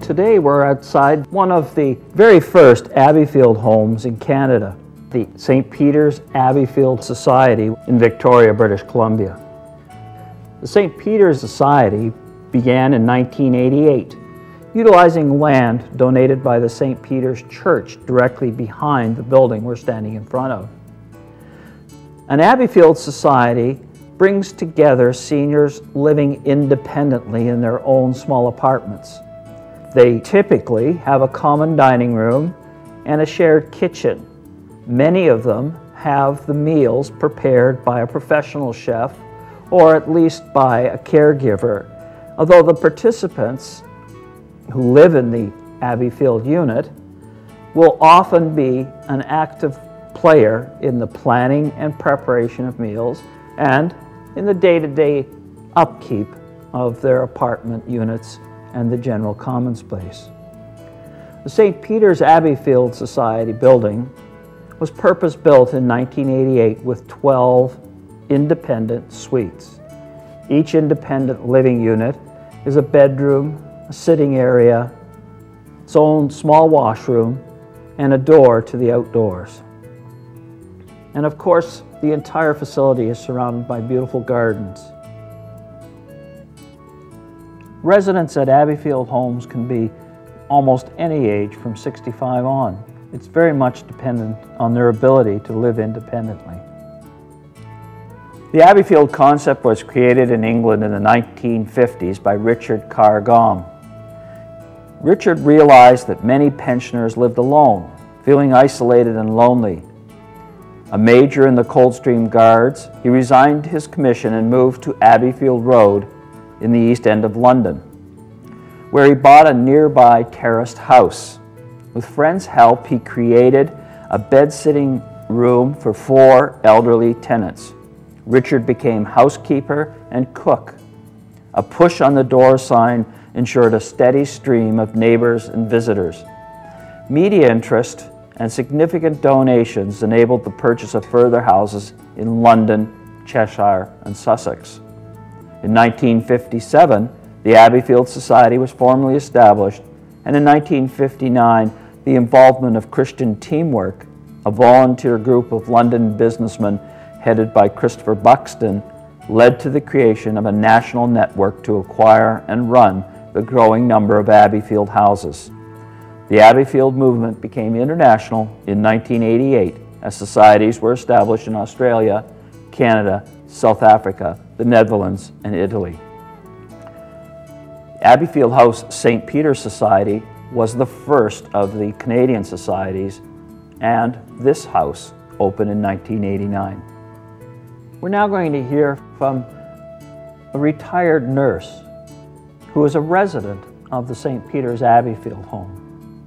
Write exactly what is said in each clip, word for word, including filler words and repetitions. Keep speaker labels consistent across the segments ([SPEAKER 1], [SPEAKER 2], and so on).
[SPEAKER 1] Today we're outside one of the very first Abbeyfield homes in Canada, the Saint Peter's Abbeyfield Society in Victoria, British Columbia. The Saint Peter's Society began in nineteen eighty-eight, utilizing land donated by the Saint Peter's Church directly behind the building we're standing in front of. An Abbeyfield Society brings together seniors living independently in their own small apartments. They typically have a common dining room and a shared kitchen. Many of them have the meals prepared by a professional chef or at least by a caregiver, although the participants who live in the Abbeyfield unit will often be an active player in the planning and preparation of meals and in the day-to-day upkeep of their apartment units and the general common space. The Saint Peter's Abbeyfield Society building was purpose-built in nineteen eighty-eight with twelve independent suites. Each independent living unit is a bedroom, a sitting area, its own small washroom, and a door to the outdoors. And of course, the entire facility is surrounded by beautiful gardens. Residents at Abbeyfield homes can be almost any age from sixty-five on. It's very much dependent on their ability to live independently. The Abbeyfield concept was created in England in the nineteen fifties by Richard Carr Gong. Richard realized that many pensioners lived alone, feeling isolated and lonely. A major in the Coldstream Guards, he resigned his commission and moved to Abbeyfield Road in the East End of London, where he bought a nearby terraced house. With friends' help, he created a bed-sitting room for four elderly tenants. Richard became housekeeper and cook. A push on the door sign ensured a steady stream of neighbors and visitors. Media interest and significant donations enabled the purchase of further houses in London, Cheshire, and Sussex. In nineteen fifty-seven, the Abbeyfield Society was formally established, and in nineteen fifty-nine, the involvement of Christian Teamwork, a volunteer group of London businessmen headed by Christopher Buxton, led to the creation of a national network to acquire and run the growing number of Abbeyfield houses. The Abbeyfield movement became international in nineteen eighty-eight as societies were established in Australia, Canada, South Africa, the Netherlands, and Italy. Abbeyfield House Saint Peter's Society was the first of the Canadian societies, and this house opened in nineteen eighty-nine. We're now going to hear from a retired nurse who is a resident of the Saint Peter's Abbeyfield home.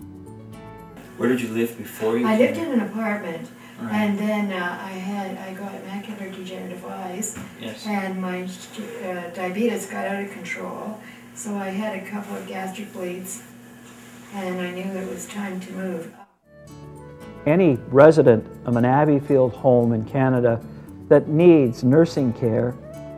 [SPEAKER 2] Where did you live before you
[SPEAKER 3] I
[SPEAKER 2] came?
[SPEAKER 3] lived in an apartment,
[SPEAKER 2] Right.
[SPEAKER 3] and then uh, I had I got macular degenerative eyes,
[SPEAKER 2] Yes.
[SPEAKER 3] and my uh, diabetes got out of control, so I had a couple of gastric bleeds, and I knew it was time to move.
[SPEAKER 1] Any resident of an Abbeyfield home in Canada that needs nursing care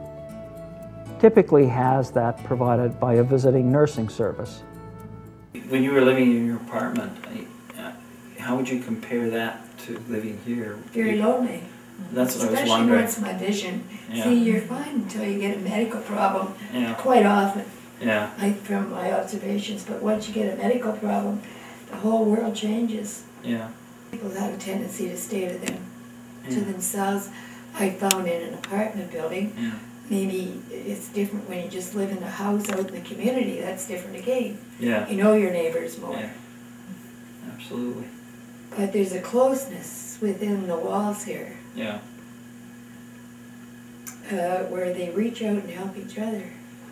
[SPEAKER 1] typically has that provided by a visiting nursing service.
[SPEAKER 2] When you were living in your apartment, uh, how would you compare that to living here?
[SPEAKER 3] Very lonely.
[SPEAKER 2] That's what I was
[SPEAKER 3] Especially
[SPEAKER 2] wondering.
[SPEAKER 3] once my vision.
[SPEAKER 2] Yeah.
[SPEAKER 3] See, you're fine until you get a medical problem,
[SPEAKER 2] Yeah.
[SPEAKER 3] quite often,
[SPEAKER 2] Yeah.
[SPEAKER 3] I, from my observations, but once you get a medical problem, the whole world changes.
[SPEAKER 2] Yeah.
[SPEAKER 3] People have a tendency to stay to them,
[SPEAKER 2] Yeah.
[SPEAKER 3] to themselves. I found in an apartment building,
[SPEAKER 2] Yeah.
[SPEAKER 3] maybe it's different when you just live in a house out in the community, that's different again.
[SPEAKER 2] Yeah.
[SPEAKER 3] You know your neighbors more.
[SPEAKER 2] Yeah. Absolutely.
[SPEAKER 3] But there's a closeness within the walls here,
[SPEAKER 2] Yeah.
[SPEAKER 3] uh, where they reach out and help each other.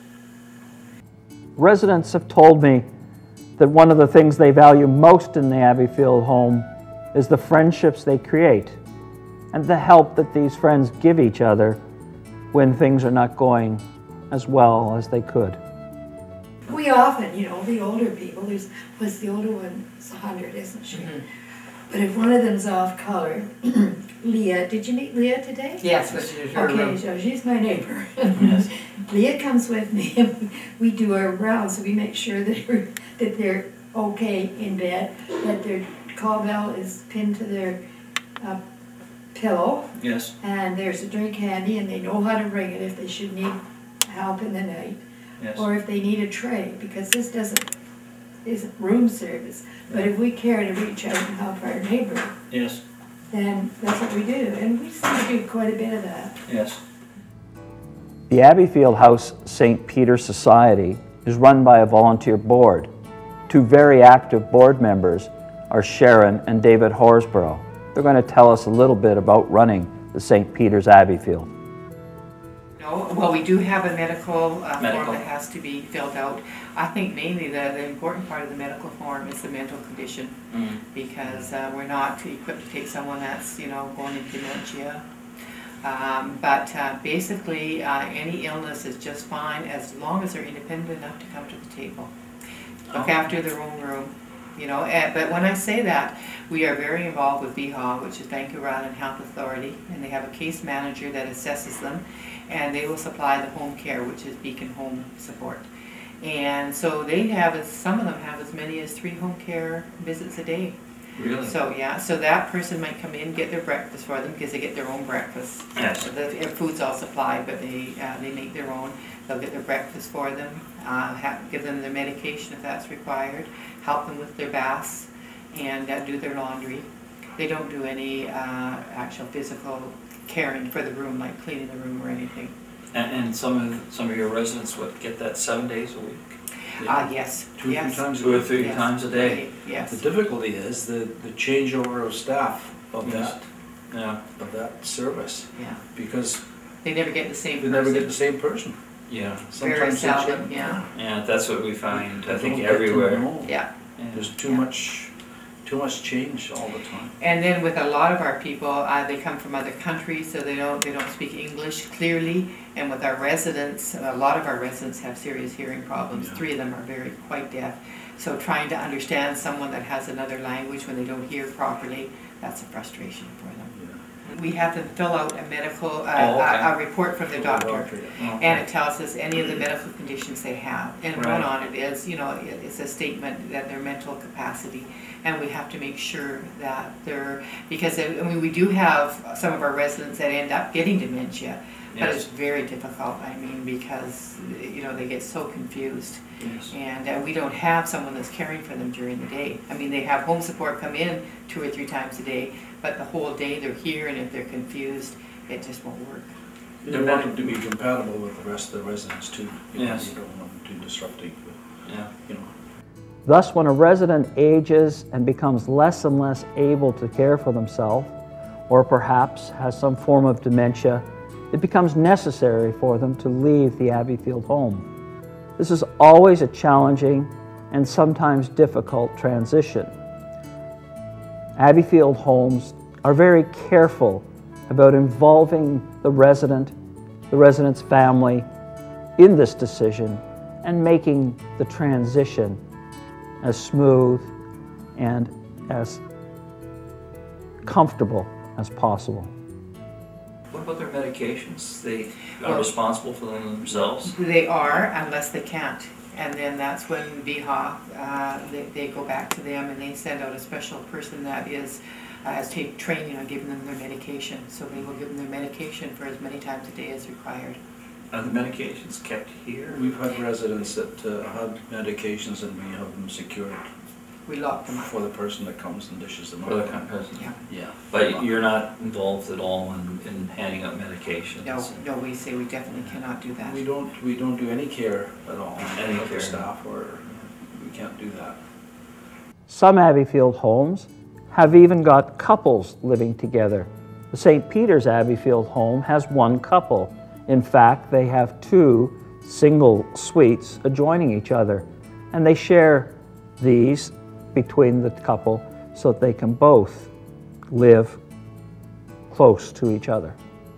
[SPEAKER 1] Residents have told me that one of the things they value most in the Abbeyfield home is the friendships they create and the help that these friends give each other when things are not going as well as they could.
[SPEAKER 3] We often, you know, the older people, there's, was the older one, it's a hundred, isn't she?
[SPEAKER 2] Mm-hmm.
[SPEAKER 3] But if one of them's off color, Leah, did you meet Leah today?
[SPEAKER 4] Yes, but she's her
[SPEAKER 3] Okay,
[SPEAKER 4] room.
[SPEAKER 3] so she's my neighbor.
[SPEAKER 2] Yes.
[SPEAKER 3] Leah comes with me. We do our rounds, so we make sure that they're, that they're okay in bed, that their call bell is pinned to their uh, pillow,
[SPEAKER 2] Yes.
[SPEAKER 3] and there's a drink handy, and they know how to ring it if they should need help in the night,
[SPEAKER 2] Yes.
[SPEAKER 3] or if they need a tray, because this doesn't, isn't room service. But if we care to reach out and help our neighbor,
[SPEAKER 2] Yes.
[SPEAKER 3] then that's what we do, and we seem to do quite a bit of that.
[SPEAKER 2] Yes.
[SPEAKER 1] The Abbeyfield House Saint Peter Society is run by a volunteer board. Two very active board members are Sharon and David Horsborough. They're going to tell us a little bit about running the Saint Peter's Abbeyfield.
[SPEAKER 4] No, well, we do have a medical, uh,
[SPEAKER 2] Medical.
[SPEAKER 4] form that has to be filled out. I think mainly the, the important part of the medical form is the mental condition,
[SPEAKER 2] Mm.
[SPEAKER 4] because uh, we're not equipped to take someone that's, you know, going into dementia. Um, but uh, basically, uh, any illness is just fine as long as they're independent enough to come to the table. Look
[SPEAKER 2] Oh.
[SPEAKER 4] after their own room, you know. Uh, but when I say that, we are very involved with V H A, which is Vancouver Island Health Authority, and they have a case manager that assesses them, and they will supply the home care, which is Beacon Home Support. And so they have, as some of them have as many as three home care visits a day.
[SPEAKER 2] Really?
[SPEAKER 4] So yeah, so that person might come in, get their breakfast for them, because they get their own breakfast.
[SPEAKER 2] Yes.
[SPEAKER 4] The food's all supplied, but they uh, they make their own. They'll get their breakfast for them, uh, have, give them their medication if that's required, help them with their baths, and uh, do their laundry. They don't do any uh, actual physical caring for the room, like cleaning the room or anything.
[SPEAKER 2] And, and some of some of your residents would get that seven days a week,
[SPEAKER 4] Ah, uh, yes,
[SPEAKER 5] Two or
[SPEAKER 4] yes.
[SPEAKER 5] three times a
[SPEAKER 2] two or
[SPEAKER 5] week.
[SPEAKER 2] three
[SPEAKER 4] Yes.
[SPEAKER 2] times a day.
[SPEAKER 4] Yes.
[SPEAKER 5] The difficulty is the, the changeover of staff of
[SPEAKER 2] Yes.
[SPEAKER 5] that,
[SPEAKER 2] Yeah.
[SPEAKER 5] of that service,
[SPEAKER 4] Yeah.
[SPEAKER 5] because
[SPEAKER 4] They never get the same
[SPEAKER 5] they
[SPEAKER 4] person.
[SPEAKER 5] never get the same person.
[SPEAKER 2] Yeah.
[SPEAKER 4] Very
[SPEAKER 5] Sometimes they
[SPEAKER 4] seldom,
[SPEAKER 5] change-
[SPEAKER 4] yeah.
[SPEAKER 2] Yeah. That's what we find. I
[SPEAKER 5] They
[SPEAKER 2] think
[SPEAKER 5] don't get to
[SPEAKER 2] everywhere.
[SPEAKER 5] know.
[SPEAKER 4] Yeah.
[SPEAKER 2] Yeah.
[SPEAKER 5] There's too
[SPEAKER 4] Yeah.
[SPEAKER 5] much, too much change all the time.
[SPEAKER 4] And then with a lot of our people, uh, they come from other countries, so they don't they don't speak English clearly. And with our residents, a lot of our residents have serious hearing problems.
[SPEAKER 5] Yeah.
[SPEAKER 4] Three of them are very quite deaf. So trying to understand someone that has another language when they don't hear properly, that's a frustration for them.
[SPEAKER 5] Yeah.
[SPEAKER 4] We have them fill out a medical, uh,
[SPEAKER 2] Oh, okay.
[SPEAKER 4] a, a report from the doctor.
[SPEAKER 5] yeah.
[SPEAKER 2] Okay.
[SPEAKER 4] And it tells us any of the medical conditions they have. And
[SPEAKER 2] Right.
[SPEAKER 4] one on it is, you know, it- it's a statement that their mental capacity. And we have to make sure that they're, because I mean, we do have some of our residents that end up getting dementia. But it's
[SPEAKER 2] Yes.
[SPEAKER 4] very difficult, I mean, because, you know, they get so confused.
[SPEAKER 2] Yes.
[SPEAKER 4] And uh, we don't have someone that's caring for them during the day. I mean, they have home support come in two or three times a day, but the whole day they're here, and if they're confused, it just won't work.
[SPEAKER 5] You want them to be compatible with the rest of the residents too. You know,
[SPEAKER 2] Yes.
[SPEAKER 5] You don't want them too disruptive,
[SPEAKER 2] Yeah.
[SPEAKER 5] you know.
[SPEAKER 1] Thus, when a resident ages and becomes less and less able to care for themselves, or perhaps has some form of dementia, it becomes necessary for them to leave the Abbeyfield home. This is always a challenging and sometimes difficult transition. Abbeyfield homes are very careful about involving the resident, the resident's family, in this decision and making the transition as smooth and as comfortable as possible.
[SPEAKER 2] What about their medications? They are
[SPEAKER 4] Well-
[SPEAKER 2] responsible for them themselves?
[SPEAKER 4] They are, unless they can't. And then that's when V H A, uh, they, they go back to them and they send out a special person that is, uh, has take training on giving them their medication. So they will give them their medication for as many times a day as required.
[SPEAKER 2] Are the medications kept here?
[SPEAKER 5] We've had residents that uh, had medications and we have them secured
[SPEAKER 4] We lock them up.
[SPEAKER 5] for the person that comes and dishes them out.
[SPEAKER 2] For the kind of person?
[SPEAKER 4] Yeah.
[SPEAKER 5] Yeah.
[SPEAKER 2] But you're not involved at all in, in handing out medications?
[SPEAKER 4] No, no, we say we definitely cannot do that.
[SPEAKER 5] We don't, we don't do any care at all.
[SPEAKER 2] Any
[SPEAKER 5] of
[SPEAKER 2] care.
[SPEAKER 5] the staff, or we can't do that.
[SPEAKER 1] Some Abbeyfield homes have even got couples living together. The Saint Peter's Abbeyfield home has one couple. In fact, they have two single suites adjoining each other, and they share these between the couple so that they can both live close to each other.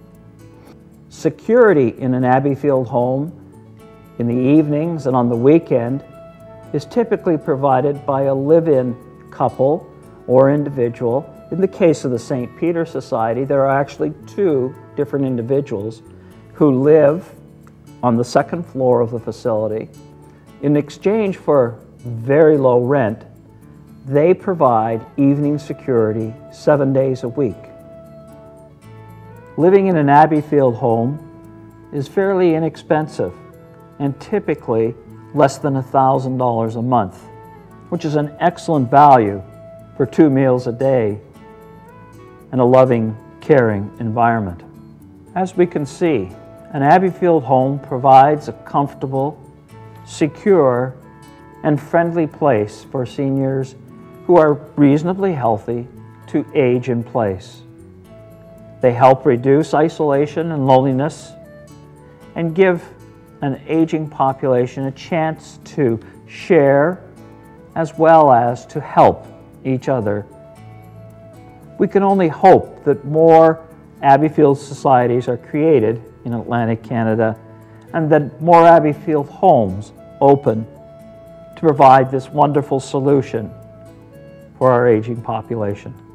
[SPEAKER 1] Security in an Abbeyfield home in the evenings and on the weekend is typically provided by a live-in couple or individual. In the case of the Saint Peter Society, there are actually two different individuals who live on the second floor of the facility. In exchange for very low rent, they provide evening security seven days a week. Living in an Abbeyfield home is fairly inexpensive and typically less than one thousand dollars a month, which is an excellent value for two meals a day and a loving, caring environment. As we can see, an Abbeyfield home provides a comfortable, secure, and friendly place for seniors who are reasonably healthy to age in place. They help reduce isolation and loneliness and give an aging population a chance to share as well as to help each other. We can only hope that more Abbeyfield societies are created in Atlantic Canada and that more Abbeyfield homes open to provide this wonderful solution for our aging population.